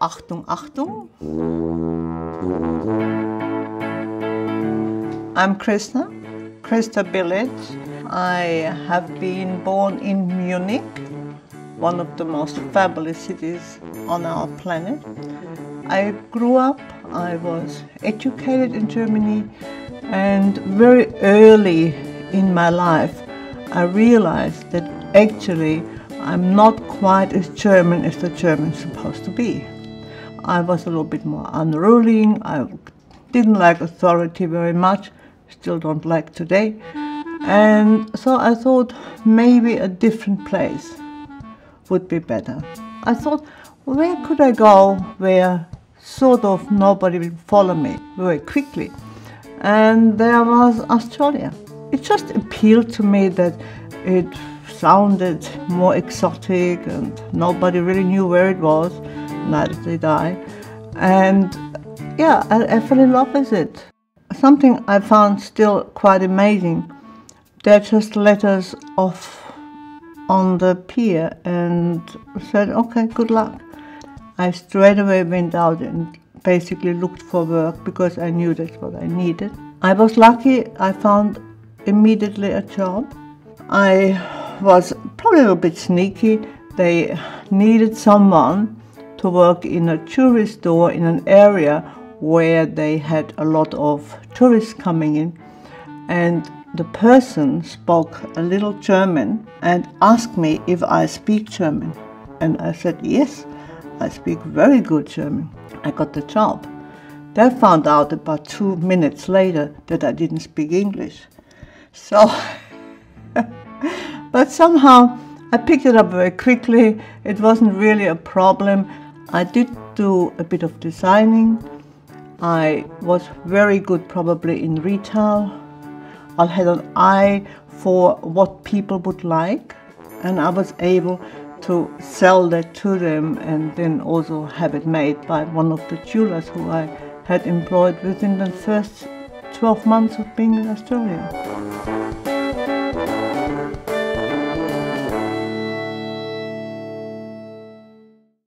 Achtung, Achtung. I'm Christa Billich. I have been born in Munich, one of the most fabulous cities on our planet. I grew up, I was educated in Germany, and very early in my life I realized that actually I'm not quite as German as the German's supposed to be. I was a little bit more unruly, I didn't like authority very much, still don't like today. And so I thought maybe a different place would be better. I thought, where could I go where sort of nobody will follow me very quickly? And there was Australia. It just appealed to me that it sounded more exotic and nobody really knew where it was, neither did I. And yeah, I fell in love with it. Something I found still quite amazing. They just let us off on the pier and said, okay, good luck. I straight away went out and basically looked for work because I knew that's what I needed. I was lucky, I found immediately a job. I was probably a little bit sneaky. They needed someone to work in a jewelry store in an area where they had a lot of tourists coming in, and the person spoke a little German and asked me if I speak German. And I said, yes, I speak very good German. I got the job. They found out about 2 minutes later that I didn't speak English. So, but somehow I picked it up very quickly. It wasn't really a problem. I did do a bit of designing. I was very good probably in retail. I had an eye for what people would like, and I was able to sell that to them and then also have it made by one of the jewelers who I had employed within the first 12 months of being in Australia.